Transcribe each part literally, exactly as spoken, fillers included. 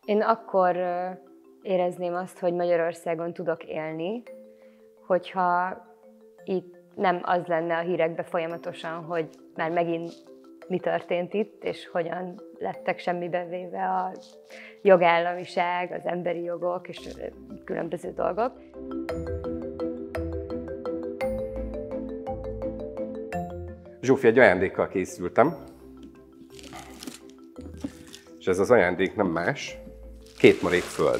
Én akkor érezném azt, hogy Magyarországon tudok élni, hogyha itt nem az lenne a hírekben folyamatosan, hogy már megint mi történt itt, és hogyan lettek semmibe véve a jogállamiság, az emberi jogok és különböző dolgok. Zsófi, egy ajándékkal készültem, és ez az ajándék nem más, két marék föld.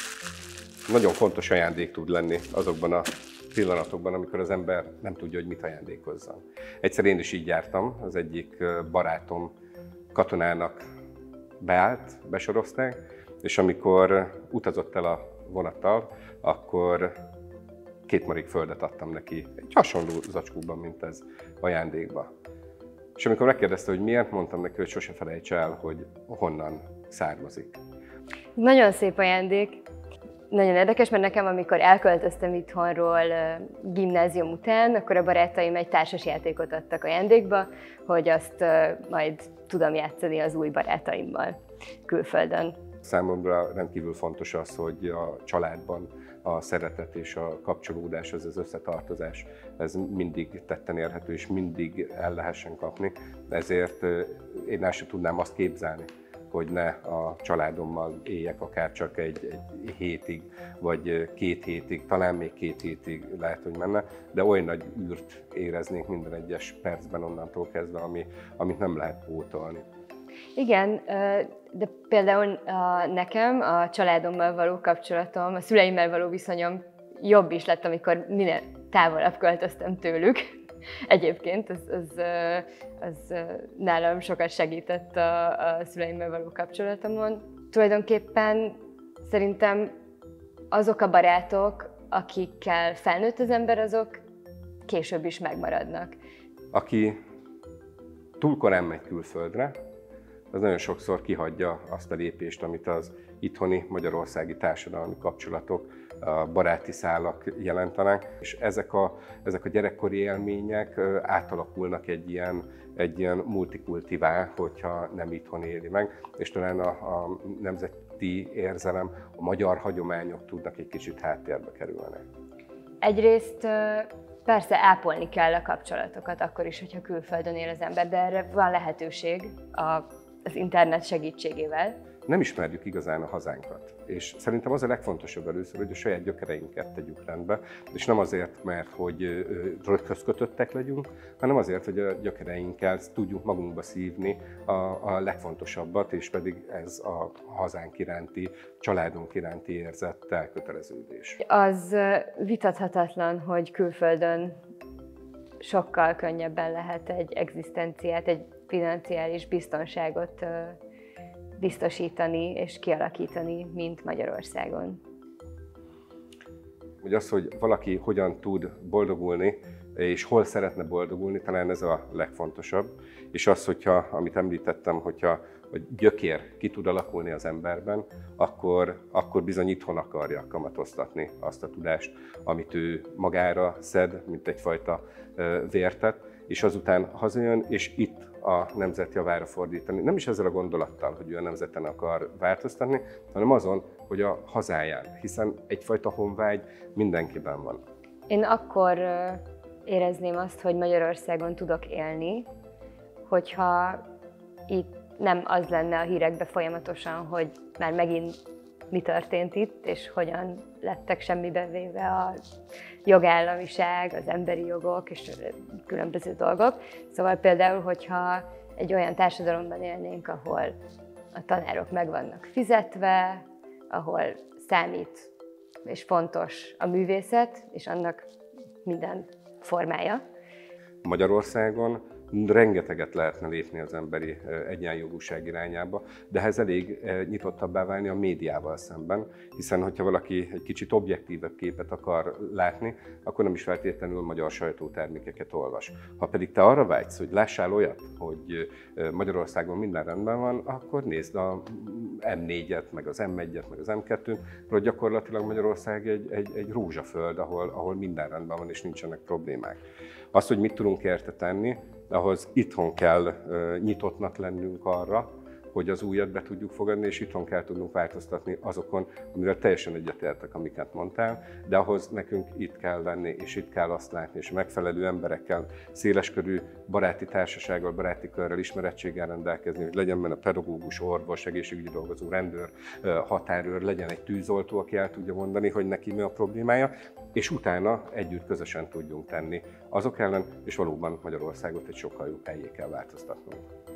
Nagyon fontos ajándék tud lenni azokban a pillanatokban, amikor az ember nem tudja, hogy mit ajándékozzon. Egyszer én is így jártam, az egyik barátom katonának beállt, besorozták, és amikor utazott el a vonattal, akkor két marék földet adtam neki, egy hasonló zacskóban, mint ez ajándékba. És amikor megkérdezte, hogy miért, mondtam neki, hogy sose felejtse el, hogy honnan származik. Nagyon szép ajándék. Nagyon érdekes, mert nekem, amikor elköltöztem itthonról gimnázium után, akkor a barátaim egy társasjátékot adtak ajándékba, hogy azt majd tudom játszani az új barátaimmal külföldön. Számomra rendkívül fontos az, hogy a családban a szeretet és a kapcsolódás, az az összetartozás, ez mindig tetten érhető és mindig el lehessen kapni. Ezért én el sem tudnám azt képzelni, hogy ne a családommal éljek akár csak egy, egy hétig, vagy két hétig, talán még két hétig lehet, hogy menne, de olyan nagy űrt éreznék minden egyes percben onnantól kezdve, ami, amit nem lehet pótolni. Igen, de például nekem a családommal való kapcsolatom, a szüleimmel való viszonyom jobb is lett, amikor minél távolabb költöztem tőlük. Egyébként az, az, az nálam sokat segített a, a szüleimmel való kapcsolatomon. Tulajdonképpen szerintem azok a barátok, akikkel felnőtt az ember, azok később is megmaradnak. Aki túl korán megy külföldre, az nagyon sokszor kihagyja azt a lépést, amit az itthoni magyarországi társadalmi kapcsolatok, a baráti szálak jelentenek, és ezek a, ezek a gyerekkori élmények átalakulnak egy ilyen, egy ilyen multikultivá, hogyha nem itthon éli meg, és talán a, a nemzeti érzelem, a magyar hagyományok tudnak egy kicsit háttérbe kerülni. Egyrészt persze ápolni kell a kapcsolatokat, akkor is, hogyha külföldön él az ember, de erre van lehetőség a az internet segítségével. Nem ismerjük igazán a hazánkat, és szerintem az a legfontosabb először, hogy a saját gyökereinket tegyük rendbe, és nem azért, mert hogy röghöz kötöttek legyünk, hanem azért, hogy a gyökereinkkel tudjuk magunkba szívni a, a legfontosabbat, és pedig ez a hazánk iránti, családunk iránti érzett elköteleződés. Az vitathatatlan, hogy külföldön sokkal könnyebben lehet egy egzisztenciát, egy financiális biztonságot biztosítani és kialakítani, mint Magyarországon. Hogy az, hogy valaki hogyan tud boldogulni, és hol szeretne boldogulni, talán ez a legfontosabb. És az, hogyha, amit említettem, hogyha a gyökér ki tud alakulni az emberben, akkor, akkor bizony itthon akarja kamatoztatni azt a tudást, amit ő magára szed, mint egyfajta vértet, és azután hazajön, és itt a nemzet javára fordítani. Nem is ezzel a gondolattal, hogy ő a nemzeten akar változtatni, hanem azon, hogy a hazáján, hiszen egyfajta honvágy mindenkiben van. Én akkor érezném azt, hogy Magyarországon tudok élni, hogyha itt nem az lenne a hírekben folyamatosan, hogy már megint mi történt itt, és hogyan lettek semmibe véve a jogállamiság, az emberi jogok és különböző dolgok. Szóval például, hogyha egy olyan társadalomban élnénk, ahol a tanárok meg vannak fizetve, ahol számít és fontos a művészet, és annak minden formája. Magyarországon rengeteget lehetne lépni az emberi egyenjogúság irányába, de ehhez elég nyitottabbá válni a médiával szemben, hiszen hogyha valaki egy kicsit objektívebb képet akar látni, akkor nem is feltétlenül magyar sajtótermékeket olvas. Ha pedig te arra vágysz, hogy lássál olyat, hogy Magyarországon minden rendben van, akkor nézd a em négyet, meg az em egyet, meg az em kettőt, hogy gyakorlatilag Magyarország egy, egy, egy rózsaföld, ahol, ahol minden rendben van és nincsenek problémák. Az, hogy mit tudunk érte tenni, ahhoz itthon kell uh, nyitottnak lennünk arra, hogy az újat be tudjuk fogadni, és itthon kell tudnunk változtatni azokon, amivel teljesen egyetértek, amiket mondtál, de ahhoz nekünk itt kell lenni, és itt kell azt látni, és megfelelő emberekkel, széleskörű baráti társasággal, baráti körrel, ismerettséggel rendelkezni, hogy legyen benne pedagógus, orvos, egészségügyi dolgozó, rendőr, határőr, legyen egy tűzoltó, aki el tudja mondani, hogy neki mi a problémája, és utána együtt közösen tudjunk tenni azok ellen, és valóban Magyarországot egy sokkal jobb helyé kell változtatnunk.